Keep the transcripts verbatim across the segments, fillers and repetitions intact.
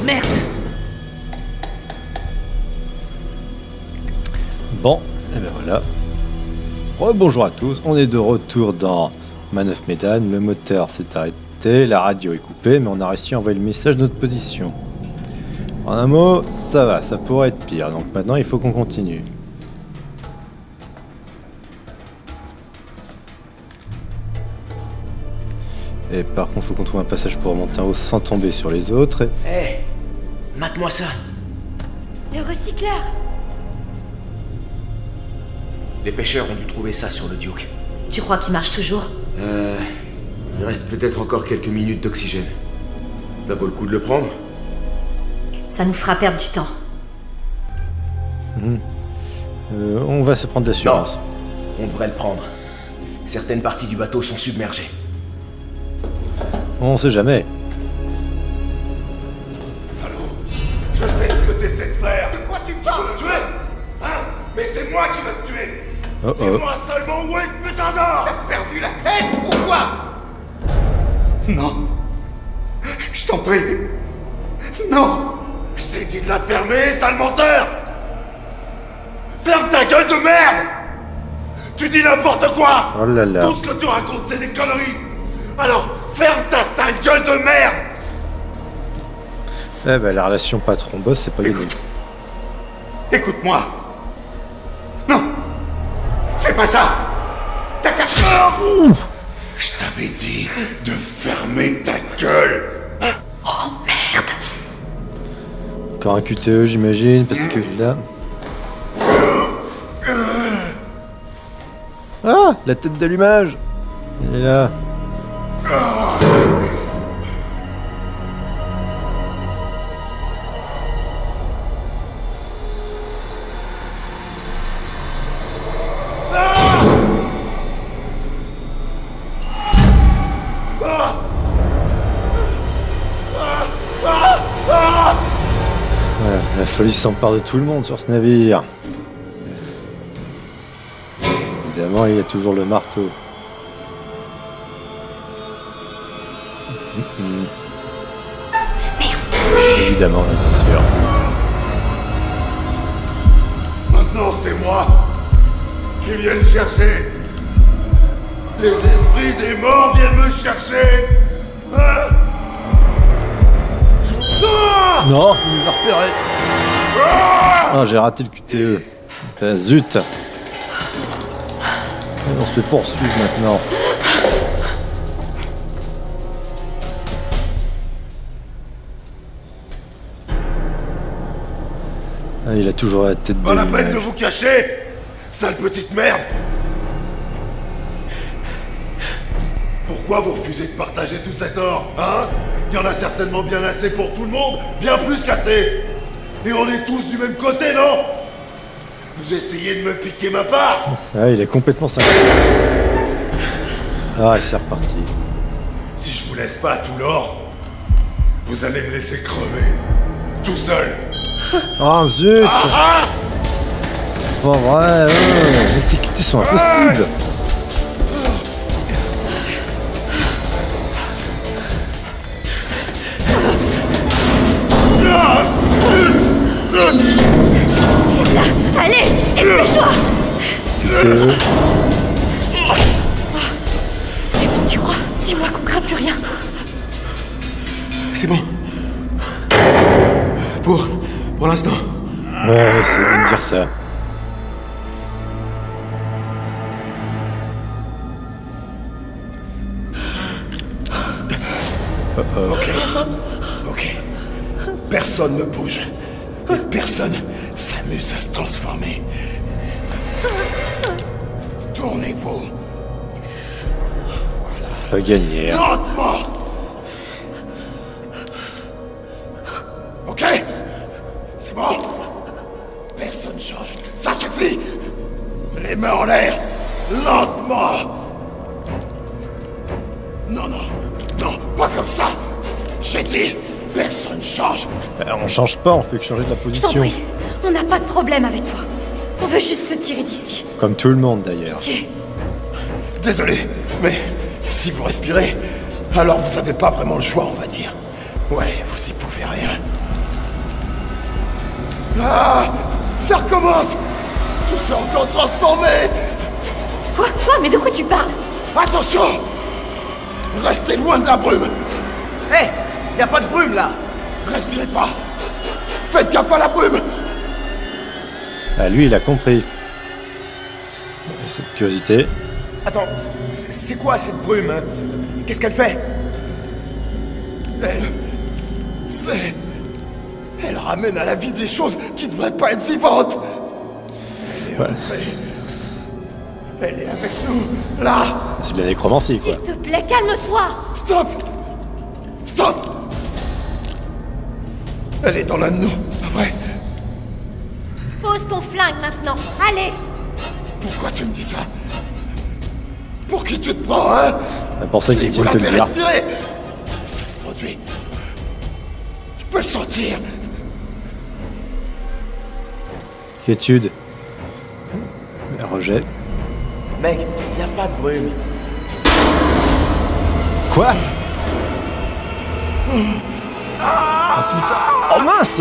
Merde! Bon, et ben voilà. Rebonjour à tous, on est de retour dans Man of Medan. Le moteur s'est arrêté, la radio est coupée, mais on a réussi à envoyer le message de notre position. En un mot, ça va, ça pourrait être pire, donc maintenant il faut qu'on continue. Et par contre, il faut qu'on trouve un passage pour remonter en haut sans tomber sur les autres. Hé, hey, mate-moi ça. Le recycleur. Les pêcheurs ont dû trouver ça sur le Duke. Tu crois qu'il marche toujours? Euh... Il reste peut-être encore quelques minutes d'oxygène. Ça vaut le coup de le prendre? Ça nous fera perdre du temps. Mmh. Euh, on va se prendre l'assurance. On devrait le prendre. Certaines parties du bateau sont submergées. On sait jamais. Salaud! Je sais ce que t'essaies de faire! De quoi tu parles? Tu veux me tuer? Hein? Mais c'est moi qui vais te tuer! Oh oh. Dis-moi seulement où est ce putain d'or! T'as perdu la tête ou quoi? Non! Je t'en prie! Non! Je t'ai dit de la fermer, sale menteur! Ferme ta gueule de merde! Tu dis n'importe quoi! Oh là là. Tout ce que tu racontes, c'est des conneries! Alors, ferme ta sale gueule de merde! Eh ben, la relation patron-boss, c'est pas gagné. Écoute. Écoute-moi! Non! Fais pas ça! T'as qu'à... Je t'avais dit de fermer ta gueule! Oh merde! Encore un Q T E, j'imagine, parce que là... Ah! La tête d'allumage! Elle est là. Voilà, la folie s'empare de tout le monde sur ce navire. Évidemment, il y a toujours le marteau. Mmh. Évidemment, bien sûr. Maintenant, c'est moi qui viens le chercher. Les esprits des morts viennent me chercher. Hein? Ah! Non, il nous a repérés. Ah, j'ai raté le Q T E. Putain, zut. On se fait poursuivre maintenant. Ah, il a toujours la tête de Pas la peine de l'image. vous cacher, sale petite merde. Pourquoi vous refusez de partager tout cet or, hein? Il y en a certainement bien assez pour tout le monde, bien plus qu'assez. Et on est tous du même côté, non? Vous essayez de me piquer ma part? Ah, il est complètement cinglé. Ah, c'est reparti. Si je vous laisse pas tout l'or, vous allez me laisser crever, tout seul. Ah, zut. Ah, ah! C'est pas vrai. Ouais. Les Q T sont impossibles. Allez, dépêche-toi! Q T E. C'est bon, tu crois? Dis-moi qu'on craint plus rien. C'est bon. Pour... pour l'instant. Ouais, c'est bien de dire ça. Oh oh. Ok. Ok. Personne ne bouge. Et personne s'amuse à se transformer. Tournez-vous. Pas gagné. Hein. Lentement. Ok? C'est bon? Personne change. Ça suffit. Les mains en l'air. Lentement. Non, non. Non, pas comme ça. J'ai dit, personne change. Bah, on change pas, on fait que changer de la Je t'en position. prie, on n'a pas de problème avec toi. On veut juste se tirer d'ici. Comme tout le monde d'ailleurs. Pitié. Désolé, mais si vous respirez, alors vous avez pas vraiment le choix, on va dire. Ouais, vous y pouvez rien. Ah, ça recommence. Tout s'est encore transformé. Quoi? Quoi? Mais de quoi tu parles? Attention! Restez loin de la brume. Hé, hey, y a pas de brume là. Respirez pas. Faites gaffe à la brume. Ah, lui, il a compris. Cette curiosité. Attends, c'est quoi cette brume hein? Qu'est-ce qu'elle fait? Elle... C'est... Elle ramène à la vie des choses qui devraient pas être vivantes. Elle est ouais. entrée. Elle est avec nous, là. C'est de la nécromancie, quoi. S'il te plaît, calme-toi. Stop. Stop. Elle est dans l'un de nous, pas vrai? Pose ton flingue maintenant. Allez. Pourquoi tu me dis ça? Pour qui tu te prends, hein? C'est pour ça qu'il vient de te le dire. Ça se produit. Je peux le sentir. Quiétude. Rejet. Mec, y a pas de brume. Quoi? Ah putain! Oh mince!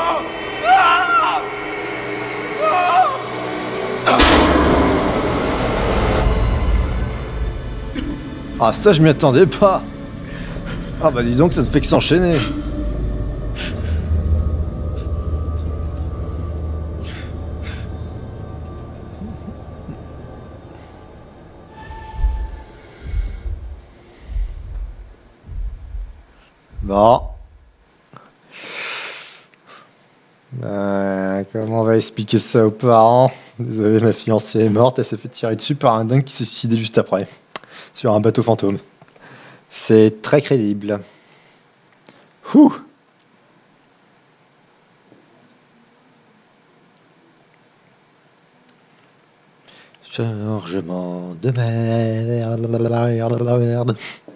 Ah ça je m'y attendais pas! Ah bah dis donc ça ne fait que s'enchaîner! Bon. Euh, comment on va expliquer ça aux parents? Désolé, ma fiancée est morte, elle s'est fait tirer dessus par un dingue qui s'est suicidé juste après. Sur un bateau fantôme. C'est très crédible. Ouh. Chargement de merde.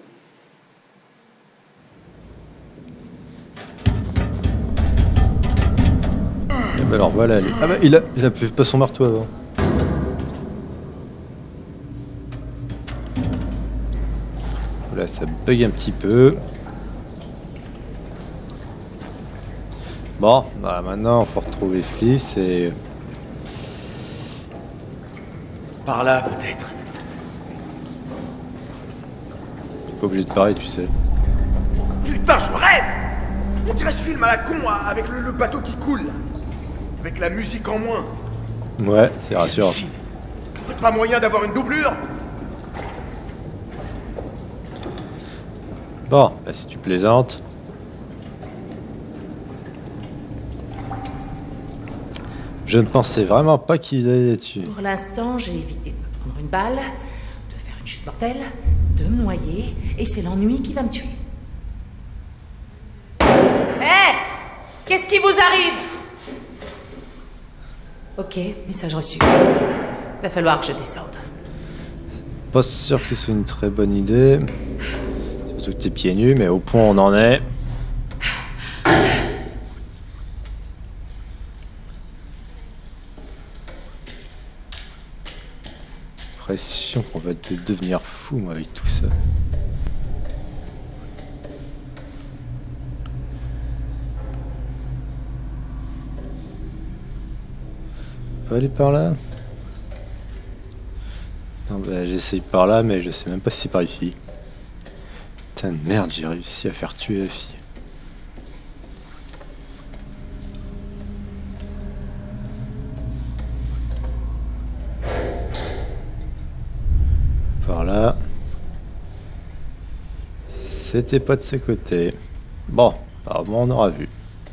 Bah alors voilà, elle est... ah bah il a, il a fait pas son marteau avant. Voilà, ça bug un petit peu. Bon, bah maintenant il faut retrouver Fliss et... Par là peut-être. T'es pas obligé de parler, tu sais. Putain, je rêve. On dirait ce film à la con avec le, le bateau qui coule. Avec la musique en moins. Ouais, c'est rassurant. Pas moyen d'avoir une doublure? Bon, bah si tu plaisantes. Je ne pensais vraiment pas qu'il allait dessus. Pour l'instant, j'ai évité de me prendre une balle, de faire une chute mortelle, de me noyer, et c'est l'ennui qui va me tuer. Hé hey, qu'est-ce qui vous arrive? Ok, message reçu. Va falloir que je descende. Pas sûr que ce soit une très bonne idée. Surtout que t'es pieds nus, mais au point on en est. L'impression qu'on va te devenir fou, moi, avec tout ça. On peut aller par là? Non, bah j'essaye par là, mais je sais même pas si c'est par ici. Putain de merde, j'ai réussi à faire tuer la fille. Par là. C'était pas de ce côté. Bon, apparemment on aura vu.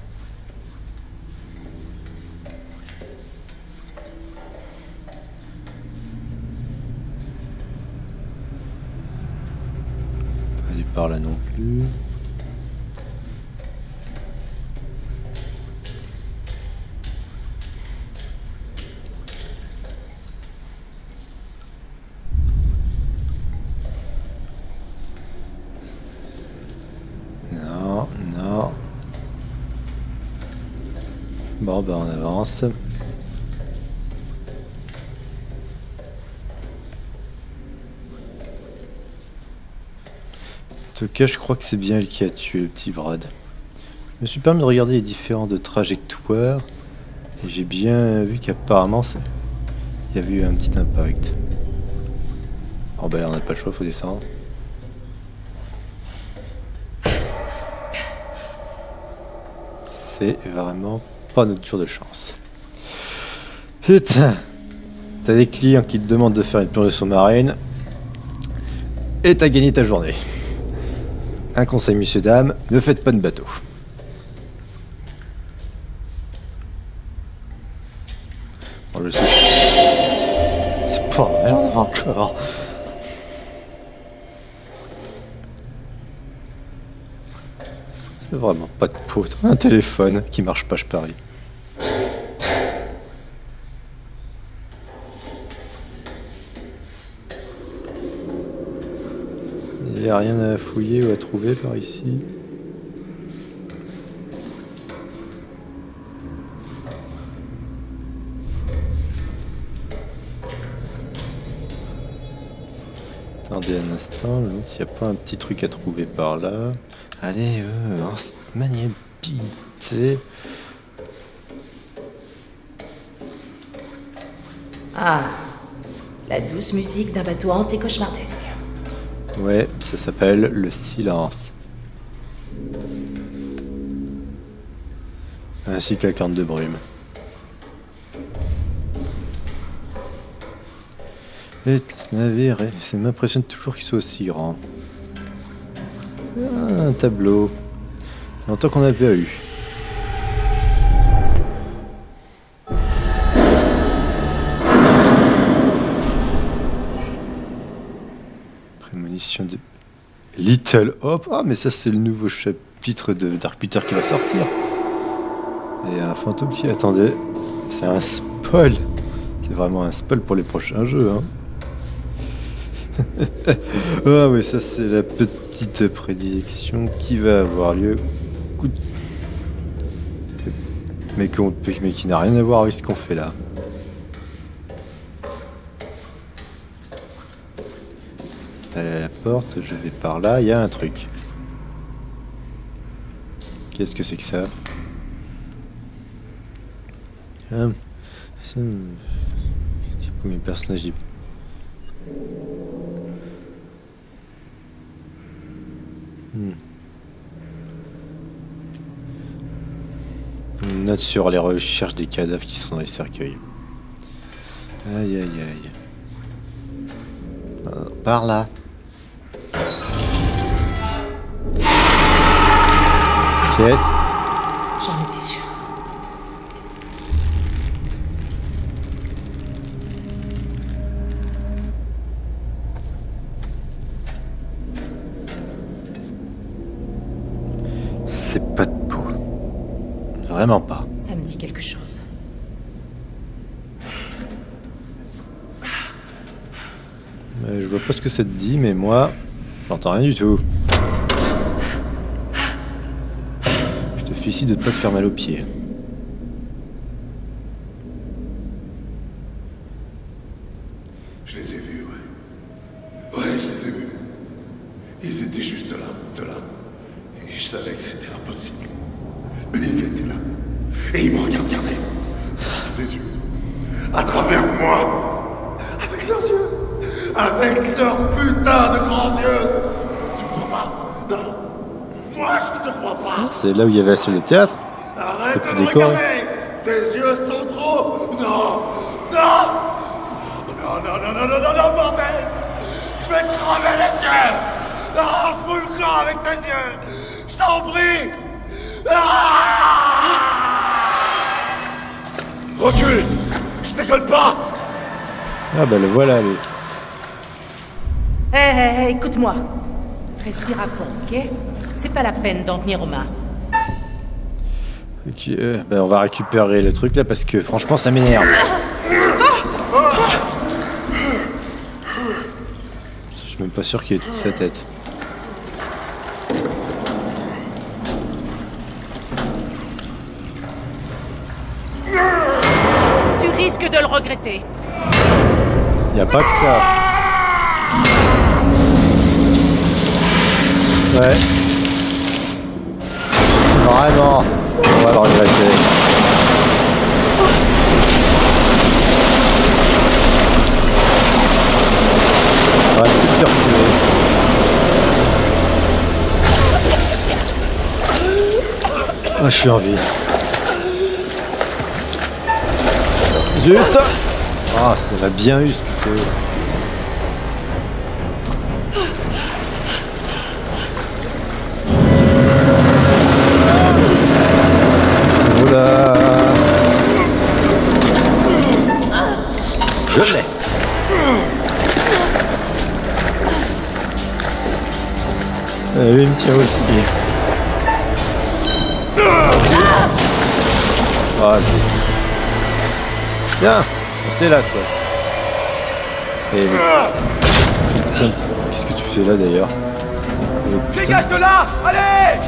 Pas aller par là non plus. Bon, ben on avance. En tout cas, je crois que c'est bien elle qui a tué le petit Brad. Je me suis permis de regarder les différentes trajectoires. J'ai bien vu qu'apparemment il y avait eu un petit impact. Oh ben là on n'a pas le choix, faut descendre. C'est vraiment pas notre jour de chance. Putain, t'as des clients qui te demandent de faire une plongée sous-marine et t'as gagné ta journée. Un conseil, messieurs dames, ne faites pas de bateau. Bon, je suis... C'est pas vrai, on en a encore. C'est vraiment pas de poudre. Un téléphone qui marche pas, je parie. Il n'y a rien à fouiller ou à trouver par ici. Attendez un instant, je me demande s'il n'y a pas un petit truc à trouver par là. Allez, euh, maniabilité. Ah, la douce musique d'un bateau hanté cauchemardesque. Ouais, ça s'appelle le silence. Ainsi que la corne de brume. Et ce navire, ça m'impressionne toujours qu'il soit aussi grand. Ah, un tableau. Longtemps qu'on n'a pas eu. Prémonition de Little Hope. Ah, mais ça, c'est le nouveau chapitre de Dark Peter qui va sortir. Et un fantôme qui attendait. C'est un spoil. C'est vraiment un spoil pour les prochains jeux, hein. Ah oui, ça c'est la petite prédilection qui va avoir lieu. Mais, qu'on, mais qui n'a rien à voir avec ce qu'on fait là. Allez à la porte, je vais par là, il y a un truc. Qu'est-ce que c'est que ça? Ah, c'est pour mes personnages. Hmm. Une note sur les recherches des cadavres qui sont dans les cercueils. Aïe aïe aïe. Alors, par là. Pièce. J'en étais sûr. C'est pas de peau. Vraiment pas. Ça me dit quelque chose. Euh, je vois pas ce que ça te dit, mais moi, j'entends rien du tout. Je te félicite de ne pas te faire mal aux pieds. Je les ai vus, ouais. Ouais, je les ai vus. Ils étaient juste là, de là. Et je savais que c'était impossible. Mais ils étaient là. Et ils me regardaient. Dans les yeux. À travers moi. Avec leurs yeux. Avec leurs putains de grands yeux. Tu me crois pas? Non. Moi, je ne te crois pas. C'est là où il y avait la salle de théâtre. Arrête de me décoré. regarder. Tes yeux sont trop. Non. Non. Non, non, non, non, non, non, non, bordel. Je vais te crever les yeux. Ah, fous le camp avec tes yeux. Je t'en prie. Ah. Recule. Je déconne pas. Ah bah le voilà, lui. Hé, hé, hé, écoute-moi. Respire à fond, ok? C'est pas la peine d'en venir aux mains. Ok, euh, bah on va récupérer le truc là parce que franchement ça m'énerve. Je suis même pas sûr qu'il ait toute sa tête. Tu risques de le regretter. Y a pas que ça. Ouais. Vraiment. On va le regretter. Ah, je suis en vie. Zut! Ah, ça m'a bien eu ce putain. Oh là! Je l'ai! Euh, lui il me tient aussi. Ah, zut. Tiens, t'es là toi. Et putain, qu'est-ce que tu fais là d'ailleurs? Oh, Dégage de là! Allez!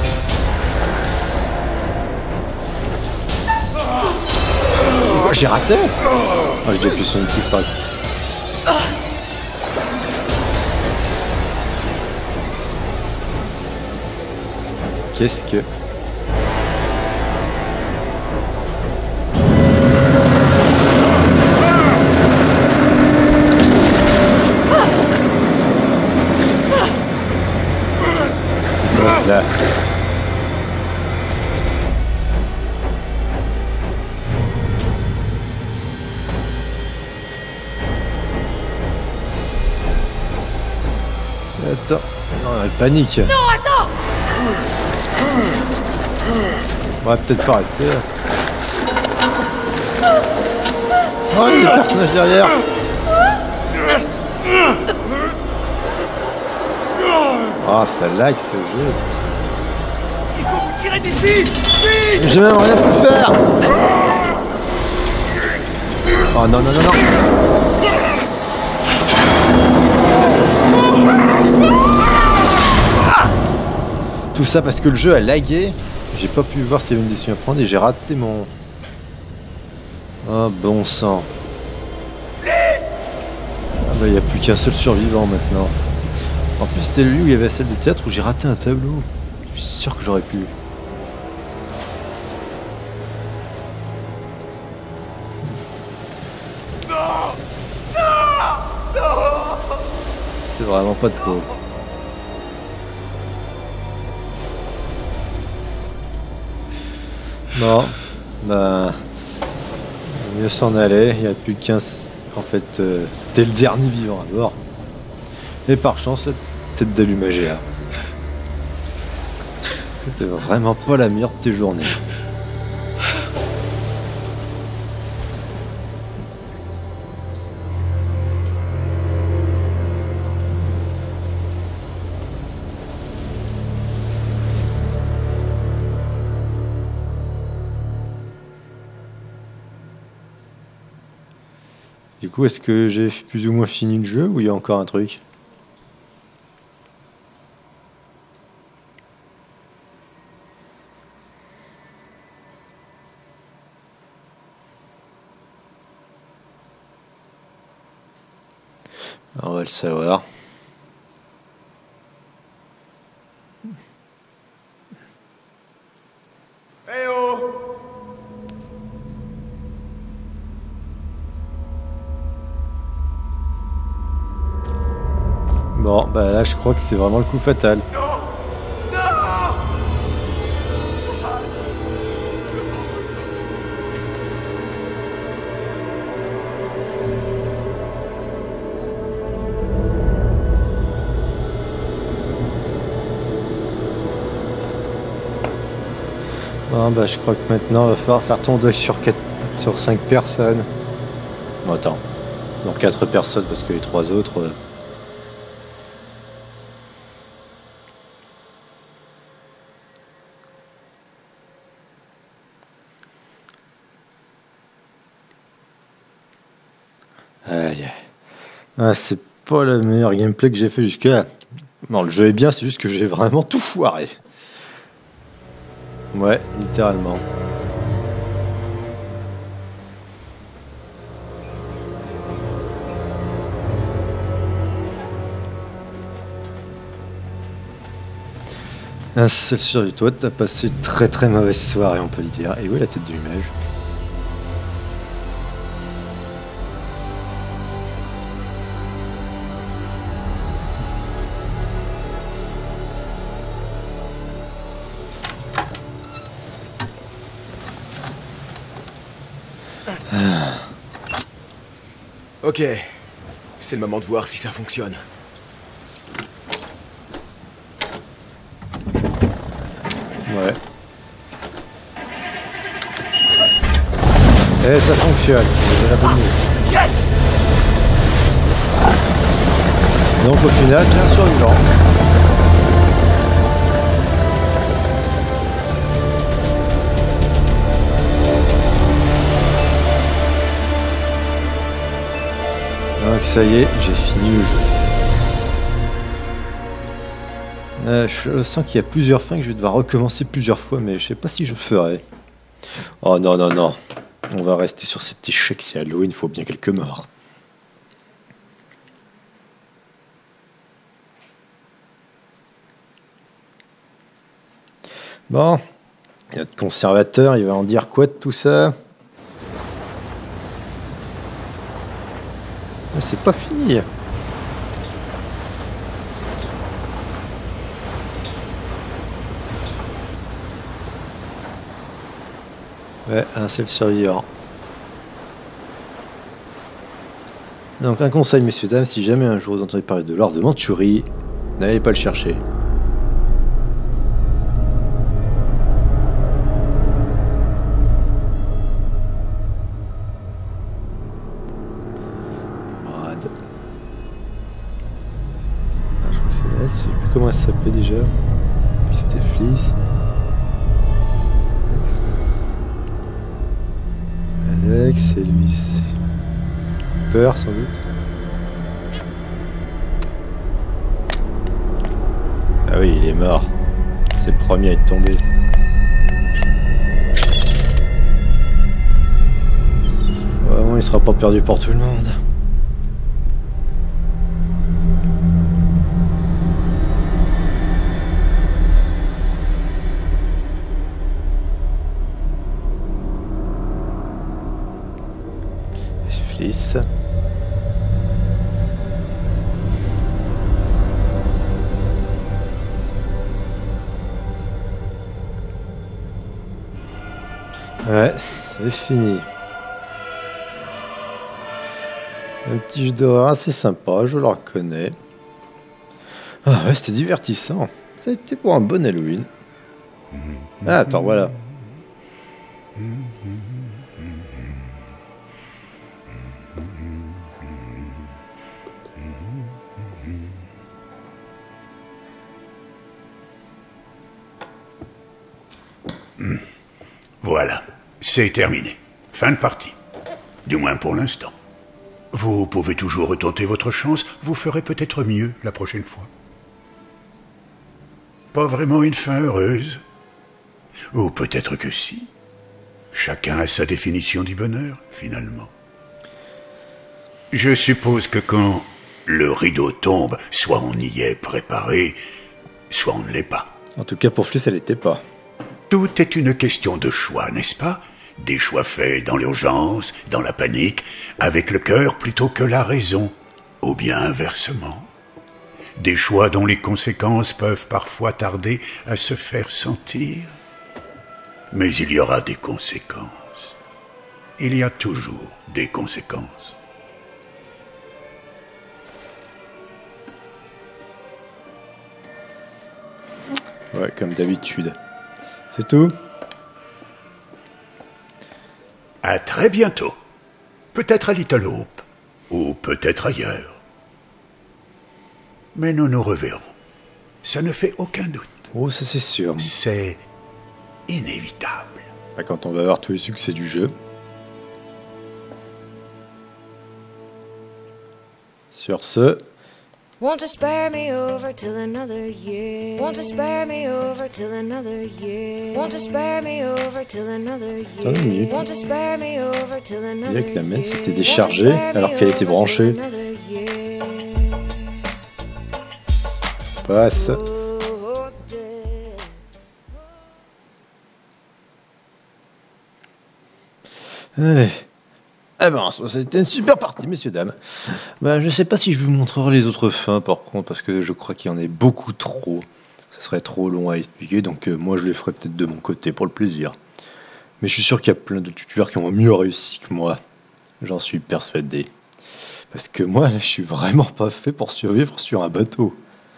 Oh, j'ai raté. Oh, j'ai déjà appuyé sur une touche par ici. Qu'est-ce que... Là. Attends, non, elle panique. Non, attends! On va peut-être pas rester là. Oh, il y a des personnages derrière. Oh, ça lag ce jeu. Il faut vous tirer d'ici! Vite! J'ai même rien pu faire. Oh non, non, non, non. Tout ça parce que le jeu a lagué. J'ai pas pu voir s'il y avait une décision à prendre et j'ai raté mon... Oh bon sang. Ah bah il n'y a plus qu'un seul survivant maintenant. En plus c'était lui où il y avait la salle de théâtre où j'ai raté un tableau. Je suis sûr que j'aurais pu. Non! Non! Non! C'est vraiment pas de peau. Bon, bah... mieux s'en aller, il n'y a plus que quinze... En fait, euh, t'es le dernier vivant à bord. Et par chance, la tête d'allumage est là. C'était vraiment pas la meilleure de tes journées. Du coup, est-ce que j'ai plus ou moins fini le jeu ou il y a encore un truc? On va le savoir. Eh oh! Bon, bah là je crois que c'est vraiment le coup fatal. Non! Non! Bon, bah je crois que maintenant il va falloir faire ton deuil sur quatre, sur cinq personnes. Bon, attends, donc quatre personnes parce que les trois autres... Euh... Aïe. Ah, c'est pas le meilleur gameplay que j'ai fait jusqu'à là. Non, le jeu est bien, c'est juste que j'ai vraiment tout foiré. Ouais, littéralement. Un seul survie. Toi, t'as passé une très très mauvaise soirée, on peut le dire. Et où est la tête de l'image? Ok, c'est le moment de voir si ça fonctionne. Ouais. Eh, ça fonctionne, c'est la bonne nouvelle. Yes! Donc au final, j'ai un survivant. Donc ça y est, j'ai fini le jeu. Euh, je sens qu'il y a plusieurs fins que je vais devoir recommencer plusieurs fois, mais je sais pas si je le ferai. Oh non, non, non. On va rester sur cet échec, c'est Halloween, il faut bien quelques morts. Bon, notre conservateur, il va en dire quoi de tout ça? Ah, c'est pas fini. Ouais, un seul survivant. Donc un conseil, messieurs dames, si jamais un jour vous entendez parler de l'or de Mandchourie, n'allez pas le chercher. Brad. Ah, je crois que c'est elle, je sais plus comment elle s'appelait déjà. Puis c'était Fliss. Alex, c'est lui. Peur sans doute. Ah oui, il est mort. C'est le premier à être tombé. Vraiment, il sera pas perdu pour tout le monde. Fliss. Ouais, c'est fini. Un petit jeu d'horreur assez sympa, je le reconnais. Ah ouais, c'était divertissant. Ça a été pour un bon Halloween. Ah, attends, voilà. Voilà, c'est terminé. Fin de partie. Du moins pour l'instant. Vous pouvez toujours retenter votre chance, vous ferez peut-être mieux la prochaine fois. Pas vraiment une fin heureuse. Ou peut-être que si. Chacun a sa définition du bonheur, finalement. Je suppose que quand le rideau tombe, soit on y est préparé, soit on ne l'est pas. En tout cas, pour Fliss, elle l'était pas. Tout est une question de choix, n'est-ce pas? Des choix faits dans l'urgence, dans la panique, avec le cœur plutôt que la raison, ou bien inversement. Des choix dont les conséquences peuvent parfois tarder à se faire sentir. Mais il y aura des conséquences. Il y a toujours des conséquences. Ouais, comme d'habitude. C'est tout? À très bientôt. Peut-être à Little Hope, ou peut-être ailleurs. Mais nous nous reverrons. Ça ne fait aucun doute. Oh, ça c'est sûr. C'est inévitable. Bah, quand on va avoir tous les succès du jeu. Sur ce... Won't you spare me over till another year? Won't you spare me over till another year? Won't you spare me over till another year? Won't you spare me over till another year? Il y a que la main s'était déchargée alors qu'elle était branchée. Passe. Allez. Eh ben, ça a été une super partie, messieurs, dames. Ben, je sais pas si je vous montrerai les autres fins, par contre, parce que je crois qu'il y en a beaucoup trop. Ce serait trop long à expliquer, donc euh, moi je les ferai peut-être de mon côté pour le plaisir. Mais je suis sûr qu'il y a plein de youtubeurs qui ont mieux réussi que moi. J'en suis persuadé. Parce que moi, je suis vraiment pas fait pour survivre sur un bateau.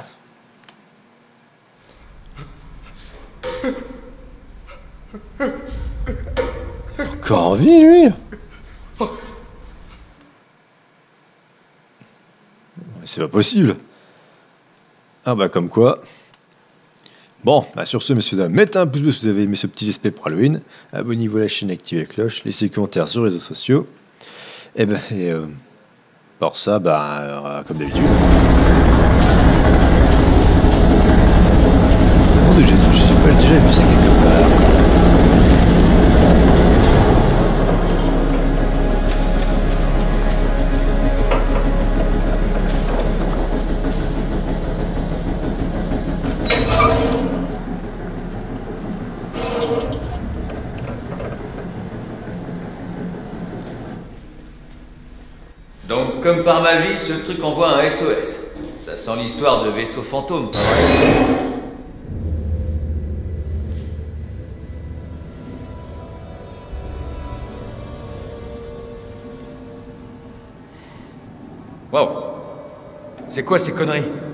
Encore en vie, lui? C'est pas possible. Ah bah comme quoi. Bon, bah sur ce, messieurs, dames, mettez un pouce bleu si vous avez aimé ce petit Let's Play pour Halloween. Abonnez-vous à la chaîne, activez la cloche, laissez des commentaires sur les réseaux sociaux. Et ben, et euh, pour ça, bah, euh, comme d'habitude. Oh, j'ai pas déjà vu ça quelque part. Donc, comme par magie, ce truc envoie un S O S. Ça sent l'histoire de vaisseau fantôme, pas vrai? Waouh! C'est quoi ces conneries?